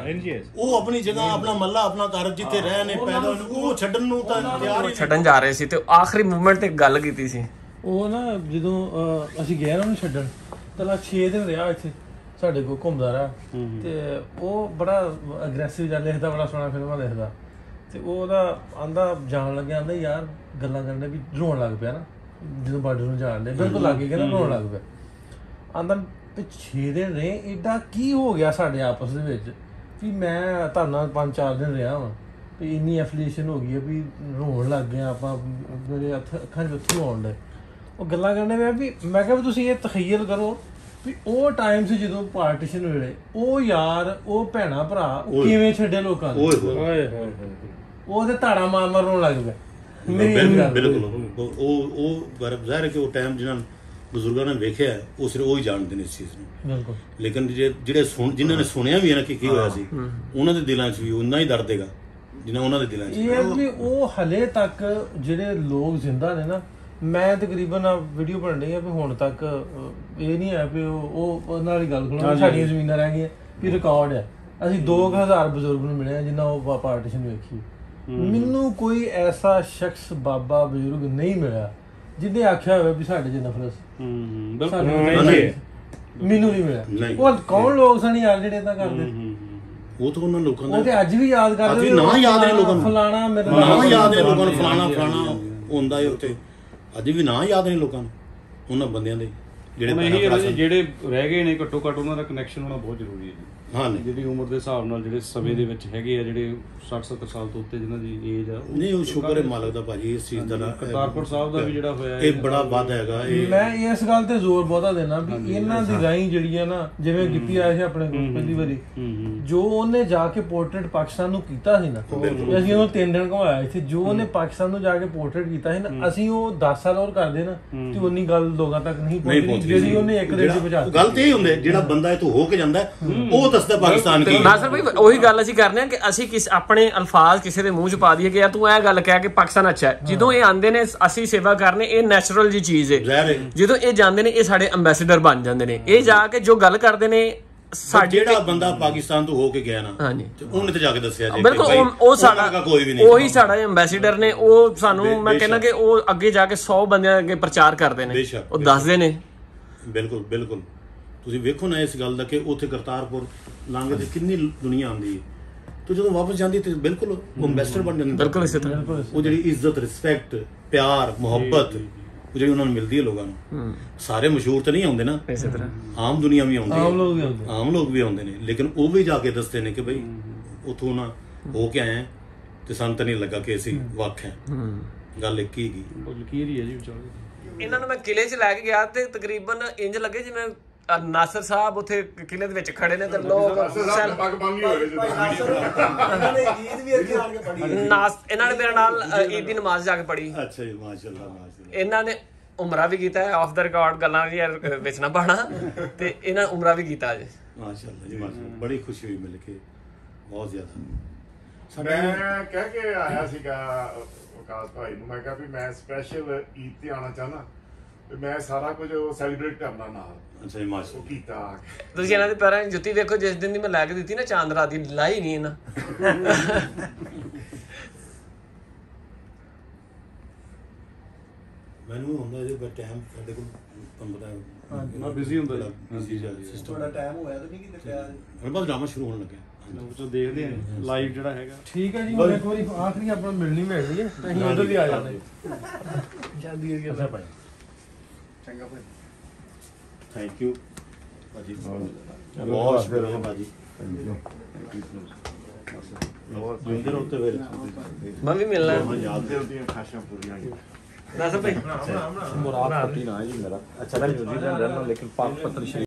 ਉਹ ਆਪਣੀ ਜਗ੍ਹਾ ਆਪਣਾ ਮੱਲਾ ਆਪਣਾ ਘਰ ਜਿੱਥੇ ਰਹਿ ਨੇ ਪੈਦਾ ਹੋਏ ਨੇ ਉਹ ਛੱਡਣ ਨੂੰ ਤਾਂ ਤਿਆਰ ਹੀ ਛੱਡਣ ਜਾ ਰਹੇ ਸੀ ਤੇ ਆਖਰੀ ਮੂਵਮੈਂਟ ਤੇ ਗੱਲ ਕੀਤੀ ਸੀ। ਉਹ ਨਾ ਜਦੋਂ ਅਹ, ਅਸੀਂ ਗਏ ਨਾ ਉਹਨੂੰ ਛੱਡਣ ਤਾਂ ਛੇ ਦਿਨ ਰਿਹਾ ਇੱਥੇ ਸਾਡੇ ਕੋਲ ਘੁੰਮਦਾ ਰਿਹਾ ਤੇ ਉਹ ਬੜਾ ਅਗਰੈਸਿਵ ਜਿਹਾ ਲਿਖਦਾ, ਬੜਾ ਸੋਹਣਾ ਫਿਲਮਾਂ ਲਿਖਦਾ ਤੇ ਉਹ ਉਹਦਾ ਆਂਦਾ ਜਾਣ ਲੱਗਿਆ ਆਂਦਾ ਯਾਰ ਗੱਲਾਂ ਕਰਨ ਵੀ ਰੋਣ ਲੱਗ ਪਿਆ ਨਾ ਜਦੋਂ ਬਾਰਡਰ ਨੂੰ ਜਾਣ ਦੇ ਬਿਲਕੁਲ ਲੱਗ ਗਿਆ ਨਾ ਰੋਣ ਲੱਗ ਪਿਆ। ਆਂਦਾ ਵੀ ਛੇ ਦਿਨ ਰਹੇ ਏਡਾ ਕੀ ਹੋ ਗਿਆ ਸਾਡੇ ਆਪਸ ਦੇ ਵਿੱਚ ਵੀ ਮੈਂ ਤੁਹਾਡੇ ਨਾਲ ਪੰਜ ਚਾਰ ਦਿਨ ਰਿਹਾ ਵਾਂ ਵੀ ਇੰਨੀ ਐਫੀਲੀਏਸ਼ਨ ਹੋ ਗਈ ਹੈ ਵੀ ਰੋਣ ਲੱਗ ਗਏ ਆਪਾਂ, ਮੇਰੇ ਅੱਖਾਂ 'ਚ ਅੱਥਰੂ ਆਉਣ ਡੇ। ਉਹ ਗੱਲਾਂ ਕਰਨੇ ਮੈਂ ਵੀ ਮੈਂ ਕਿਹਾ ਵੀ ਤੁਸੀਂ ਇਹ ਤਖੀਲ ਕਰੋ ਵੀ ਉਹ ਟਾਈਮ ਸੀ ਜਦੋਂ ਪਾਰਟੀਸ਼ਨ ਵੇਲੇ ਉਹ ਯਾਰ ਉਹ ਭੈਣਾ ਭਰਾ ਉਹ ਕਿਵੇਂ ਛੱਡੇ ਲੋਕਾਂ ਨੂੰ, ਉਹ ਤੇ ਧਾੜਾ ਮਾਰ ਮਾਰ ਰੋਣ ਲੱਗ ਪਏ। ਬਿਲਕੁਲ ਉਹ ਉਹ ਜ਼ਾਹਿਰ ਹੈ ਕਿ ਉਹ ਟਾਈਮ ਜਿਹਨਾਂ ਬਜ਼ੁਰਗਾਂ ਨੇ ਵੇਖਿਆ ਉਹ ਸਿਰਫ ਉਹ ਹੀ ਜਾਣਦੇ ਨੇ ਇਸ ਚੀਜ਼ ਨੂੰ। ਬਿਲਕੁਲ। ਲੇਕਿਨ ਜਿਹੜੇ ਸੁਣ ਜਿਨ੍ਹਾਂ ਨੇ ਸੁਣਿਆ ਵੀ ਹੈ ਨਾ ਕਿ ਕੀ ਹੋਇਆ ਸੀ ਉਹਨਾਂ ਦੇ ਦਿਲਾਂ 'ਚ ਵੀ ਉਨਾ ਹੀ ਦਰਦ ਹੈਗਾ ਜਿੰਨਾ ਉਹਨਾਂ ਦੇ ਦਿਲਾਂ 'ਚ। ਇਹ ਵੀ ਉਹ ਹਲੇ ਤੱਕ ਜਿਹੜੇ ਲੋਕ ਜ਼ਿੰਦਾ ਨੇ ਨਾ, ਮੈਂ ਤਕਰੀਬਨ ਵੀਡੀਓ ਬਣ ਰਹੀ ਆ ਵੀ ਹੁਣ ਤੱਕ ਇਹ ਨਹੀਂ ਹੈ ਵੀ ਉਹ ਉਹ ਉਹਨਾਂ ਦੀ ਗੱਲ ਸੁਣੋ ਸਾਡੀਆਂ ਜ਼ਮੀਨਾਂ ਰਹਿ ਗਈਆਂ ਵੀ ਰਿਕਾਰਡ ਹੈ। ਅਸੀਂ ਦੋ ਹਜ਼ਾਰ ਬਜ਼ੁਰਗ ਨੂੰ ਮਿਲੇ ਜਿੰਨਾ ਉਹ ਪਾਰਟੀਸ਼ਨ ਵੇਖੀ। ਮੈਨੂੰ ਕੋਈ ਐਸਾ ਸ਼ਖਸ ਬਾਬਾ ਬਜ਼ੁਰਗ ਨਹੀਂ ਮਿਲਿਆ ਜਿਹਨੇ ਆਖਿਆ ਹੋਵੇ ਵੀ ਸਾਡੇ 'ਚ ਨਫ਼ਰਤ ਮੈਨੂੰ ਨਹੀਂ ਮਿਲਿਆ। ਉਹ ਕੌਣ ਲੋਕ ਸਨ ਯਾਰ ਜਿਹੜੇ ਏਦਾਂ ਕਰਦੇ? ਉਹ ਤਾਂ ਉਹਨਾਂ ਲੋਕਾਂ ਦਾ ਉਹ ਤੇ ਅੱਜ ਵੀ ਯਾਦ ਕਰਦੇ ਨਾ ਯਾਦ ਨੇ ਲੋਕਾਂ ਨੂੰ ਫਲਾਣਾ ਮੇਰਾ ਨਾ ਯਾਦ ਨੇ ਲੋਕਾਂ ਨੂੰ ਫਲਾਣਾ ਫਲਾਣਾ ਹੁੰਦਾ ਹੈ ਉੱਥੇ ਅੱਜ ਵੀ ਨਾ ਯਾਦ ਨੇ ਲੋਕਾਂ ਨੂੰ ਉਹਨਾਂ ਬੰਦਿਆਂ ਦੇ ਜਿਹੜੇ ਜਿਹੜੇ ਰਹਿ ਗਏ ਨੇ। ਘੱਟੋ ਘੱਟ ਉਹਨਾਂ ਦਾ ਕਨੈਕਸ਼ਨ ਹੋਣਾ ਬਹੁਤ ਜ਼ਰੂਰੀ ਹੈ ਜੀ। ਹਾਂ ਜਿਹੜੀ ਉਮਰ ਦੇ ਹਿਸਾਬ ਨਾਲ ਜਿਹੜੇ ਸਮੇਂ ਦੇ ਵਿੱਚ ਹੈਗੇ ਆ ਜਿਹੜੇ ਸੱਠ ਸੱਤਰ ਸਾਲ ਤੋਂ ਉੱਤੇ ਜਿਨ੍ਹਾਂ ਦੀ ਏਜ ਆ ਨਹੀਂ ਉਹ ਸ਼ੁਕਰ ਹੈ ਮਾਲਕ ਦਾ ਭਾਜੀ ਇਸ ਚੀਜ਼ ਦਾ। ਕਰਤਾਰਪੁਰ ਸਾਹਿਬ ਦਾ ਵੀ ਜਿਹੜਾ ਹੋਇਆ ਇਹ ਬੜਾ ਵੱਧ ਹੈਗਾ। ਇਹ ਮੈਂ ਇਸ ਗੱਲ ਤੇ ਜ਼ੋਰ ਬਹੁਤਾ ਦੇਣਾ ਵੀ ਇਹਨਾਂ ਦੀ ਰਾਹੀਂ ਜਿਹੜੀ ਹੈ ਨਾ ਜਿਵੇਂ ਗਿੱਪੀ ਆਇਆ ਸੀ ਆਪਣੇ ਕੋਲ ਪਹਿਲੀ ਵਾਰੀ ਜੋ ਉਹਨੇ ਜਾ ਕੇ ਪੋਰਟਰੇਟ ਪਾਕਿਸਤਾਨ ਨੂੰ ਕੀਤਾ ਸੀ ਨਾ ਅਸੀਂ ਉਹਨੂੰ ਤਿੰਨ ਦਿਨ ਘੁਮਾਇਆ ਇੱਥੇ ਜੋ ਉਹਨੇ ਪਾਕਿਸਤਾਨ ਨੂੰ ਜਾ ਕੇ ਪੋਰਟਰੇਟ ਕੀਤਾ ਸੀ ਨਾ ਅਸੀਂ ਉਹ ਦਸ ਸਾਲ ਹੋਰ ਕਰਦੇ ਨਾ ਤੇ ਉਨੀ ਗੱਲ ਲੋਕਾਂ ਤੱਕ ਨਹੀਂ ਪਹੁੰਚੀ ਜਿਹੜੀ ਉਹਨੇ ਇੱਕ ਦਿਨ 'ਚ ਪਹੁੰਚਾ ਦਿੱਤੀ। ਗੱਲ ਤੇ ਇਹ ਹੁੰਦੇ ਜਿਹੜਾ ਬੰਦਾ ਇੱਥੋਂ ਹੋ ਕੇ ਜਾਂਦਾ ਉਹ ਦੱਸਦਾ ਪਾਕਿਸਤਾਨ ਕੀ। ਨਾਸਰ ਭਾਈ ਉਹੀ ਗੱਲ ਅਸੀਂ ਕਰਨੇ ਆ ਕਿ ਅਸੀਂ ਕਿਸ ਆਪਣੇ ਅਲਫਾਜ਼ ਕਿਸੇ ਦੇ ਮੂੰਹ 'ਚ ਪਾ ਦਈਏ ਕਿ ਯਾਰ ਤੂੰ ਇਹ ਗੱਲ ਕਹਿ ਕੇ ਪਾਕਿਸਤਾਨ ਅੱਛਾ ਹੈ। ਜਦੋਂ ਇਹ ਆਉਂਦੇ ਨੇ ਅਸੀਂ ਸੇਵਾ ਕਰਨੇ ਇਹ ਨੈਚੁਰਲ ਜੀ ਚੀਜ਼ ਹੈ। ਜਦੋਂ ਇਹ ਜਾਂਦੇ ਨੇ ਇਹ ਸਾਡੇ ਅੰਬੈਸਡਰ ਬਣ ਜਾਂਦੇ ਨੇ। ਇਹ ਜਾ ਕੇ ਜੋ ਗੱਲ ਕਰਦੇ ਨੇ ਸਾਡੇ ਜਿਹੜਾ ਬੰਦਾ ਪਾਕਿਸਤਾਨ ਤੋਂ ਹੋ ਕੇ ਗਿਆ ਨਾ ਹਾਂਜੀ ਉਹਨੇ ਤੇ ਜਾ ਕੇ ਦੱਸਿਆ ਜੀ ਬਿਲਕੁਲ ਉਹ ਸਾਡਾ ਉਹੀ ਸਾਡਾ ਅੰਬੈਸਡਰ ਨੇ। ਉਹ ਸਾਨੂੰ ਮੈਂ ਕਹਿੰਦਾ ਕਿ ਉਹ ਅੱਗੇ ਜਾ ਕੇ ਸੌ ਬੰਦਿਆਂ ਅੱਗੇ ਪ੍ਰਚਾਰ ਕਰਦੇ ਨੇ ਉਹ ਦੱਸਦੇ ਨੇ। ਬਿਲਕੁਲ ਬਿਲਕੁਲ ਤੁਸੀਂ ਵੇਖੋ ਨਾ ਇਸ ਗੱਲ ਦਾ ਕਿ ਉੱਥੇ ਕਰਤਾਰਪੁਰ ਲਾਂਘੇ ਤੇ ਕਿੰਨੀ ਦੁਨੀਆ ਆਉਂਦੀ ਹੈ ਤੇ ਜਦੋਂ ਵਾਪਸ ਜਾਂਦੀ ਤੇ ਬਿਲਕੁਲ ਅੰਬੈਸਡਰ ਬਣ ਜਾਂਦੇ। ਬਿਲਕੁਲ ਇਸੇ ਤਰ੍ਹਾਂ ਉਹ ਜਿਹੜੀ ਇੱਜ਼ਤ ਰਿਸਪੈਕਟ ਪਿਆਰ ਮੁਹੱਬਤ ਉਹ ਜਿਹੜੀ ਉਹਨਾਂ ਨੂੰ ਮਿਲਦੀ ਹੈ ਲੋਕਾਂ ਨੂੰ। ਸਾਰੇ ਮਸ਼ਹੂਰ ਤਾਂ ਨਹੀਂ ਆਉਂਦੇ ਨਾ ਇਸੇ ਤਰ੍ਹਾਂ ਆਮ ਦੁਨੀਆ ਵੀ ਆਉਂਦੀ ਹੈ ਆਮ ਲੋਕ ਵੀ ਆਉਂਦੇ ਆਮ ਲੋਕ ਵੀ ਆਉਂਦੇ ਨੇ ਲੇਕਿਨ ਉਹ ਵੀ ਜਾ ਕੇ ਦੱਸਦੇ ਨੇ ਕਿ ਬਈ ਉੱਥੋਂ ਨਾ ਹੋ ਕੇ ਆਏ ਤੇ ਸਾਨੂੰ ਤਾਂ ਨਹੀਂ ਲੱਗਾ ਕਿ ਅਸੀਂ ਵੱਖ ਹੈ। ਗੱਲ ਇੱਕ ਹੀ ਹੈਗੀ ਲਕੀਰ ਹੀ ਹੈ ਜੀ ਵਿਚਾਰੇ। ਇਹਨਾਂ ਨੂੰ ਮੈਂ ਕਿਲੇ 'ਚ ਲੈ ਕੇ ਗਿਆ ਤੇ ਤਕਰੀਬਨ ਇੰਜ ਲੱਗੇ ਜਿਵੇਂ ਨਾਸਰ ਸਾਹਿਬ ਉੱਥੇ ਕਿਲੇ ਦੇ ਵਿੱਚ ਖੜੇ ਨੇ ਤੇ ਲੋਕ ਨਾਸ ਇਹਨਾਂ ਨੇ ਮੇਰੇ ਨਾਲ ਈਦ ਦੀ ਨਮਾਜ਼ ਜਾ ਕੇ ਪੜ੍ਹੀ। ਅੱਛਾ ਜੀ ਮਾਸ਼ਾਅੱਲਾ ਮਾਸ਼ਾਅੱਲਾ। ਇਹਨਾਂ ਨੇ ਉਮਰਾ ਵੀ ਕੀਤਾ ਹੈ ਆਫ ਦਾ ਰਿਕਾਰਡ ਗੱਲਾਂ ਵੀ ਵਿੱਚ ਨਾ ਪਾਣਾ ਤੇ ਇਹਨਾਂ ਉਮਰਾ ਵੀ ਕੀਤਾ ਅੱਜ ਮਾਸ਼ਾਅੱਲਾ ਜੀ ਮਾਸ਼ਾਅੱਲਾ। ਬੜੀ ਖੁਸ਼ੀ ਹੋਈ ਮਿਲ ਕੇ ਬਹੁਤ ਜ਼ਿਆਦਾ। ਮੈਂ ਕਹਿ ਕੇ ਆਇਆ ਸੀਗਾ ਵਿਕਾਸ ਭਾਈ ਨੂੰ ਮੈਂ ਕਿਹਾ ਵੀ ਮੈਂ ਸਪੈਸ਼ਲ ਈਦ ਤੇ ਆਉਣਾ ਚਾਹੁੰਦਾ ਤੇ ਮੈਂ ਸਾਰਾ ਕੁਝ ਸੈਲੀਬ੍ਰੇਟ ਕਰਨਾ ਨਾਲ ਅੱਛਾ ਜੀ, ਮਾਸ਼ਾ ਉਹ ਕੀਤਾ ਆ ਕੇ। ਤੁਸੀਂ ਇਹਨਾਂ ਦੇ ਪੈਰਾਂ 'ਚ ਜੁੱਤੀ ਵੇਖੋ, ਜਿਸ ਦਿਨ ਦੀ ਮੈਂ ਲੈ ਕੇ ਦਿੱਤੀ ਨਾ ਚਾਂਦ ਰਾਤ ਦੀ, ਲਾਈ ਨਹੀਂ ਇਹਨਾਂ। ਮੈਨੂੰ ਹੁੰਦਾ ਜੇ ਟਾਈਮ ਸਾਡੇ ਕੋਲ ਤੁਹਾਨੂੰ ਪਤਾ ਨਾ ਬਿਜ਼ੀ ਹੁੰਦਾ ਜੀ। ਬਿਜ਼ੀ ਸਿਸਟਮ ਤੁਹਾਡਾ ਟਾਈਮ ਹੋਇਆ ਤਾਂ ਨਹੀਂ ਕਿਤੇ ਪਿਆ ਹੁਣ ਬਸ ਡਰਾਮਾ ਸ਼ੁਰੂ ਹੋਣ ਲੱਗਿਆ। ਚਲੋ ਦੇਖਦੇ ਹਾਂ ਲਾਈਵ ਜਿਹੜਾ ਹੈਗਾ। ਠੀਕ ਹੈ ਜੀ, ਹੁਣ ਇੱਕ ਵਾਰੀ ਆਖਰੀ ਆਪਣਾ ਮਿਲਣੀ ਮਿਲਣੀ ਹੈ ਤੇ ਅਸੀਂ ਉਧਰ ਵੀ ਆ ਜਾਂਦੇ ਜਲਦੀ ਕਰੀਏ ਭਾਈ। ਚੰਗਾ ਭਾਈ, ਥੈਂਕ ਯੂ ਭਾਜੀ, ਬਹੁਤ ਸ਼ੁਕਰੀਆ ਭਾਜੀ। ਜਿੰਦਰ ਉੱਤੇ ਫਿਰ ਮੈਂ ਵੀ ਮਿਲਣਾ ਹਾਂ, ਯਾਦ ਦਿਲ ਦੀਆਂ ਖਾਸ਼ਾਂ ਪੂਰੀਆਂ ਹੋਈਆਂ। ਦੱਸ ਭਾਈ। ਮੁਰਾਦ ਪੱਟੀ ਨਾ ਹੈ ਜੀ ਮੇਰਾ। ਅੱਛਾ, ਮੈਂ ਨਿਊਜ਼ੀਲੈਂਡ ਰਹਿਣਾ ਲੇਕਿਨ ਪਾਕ ਪੱਤਨ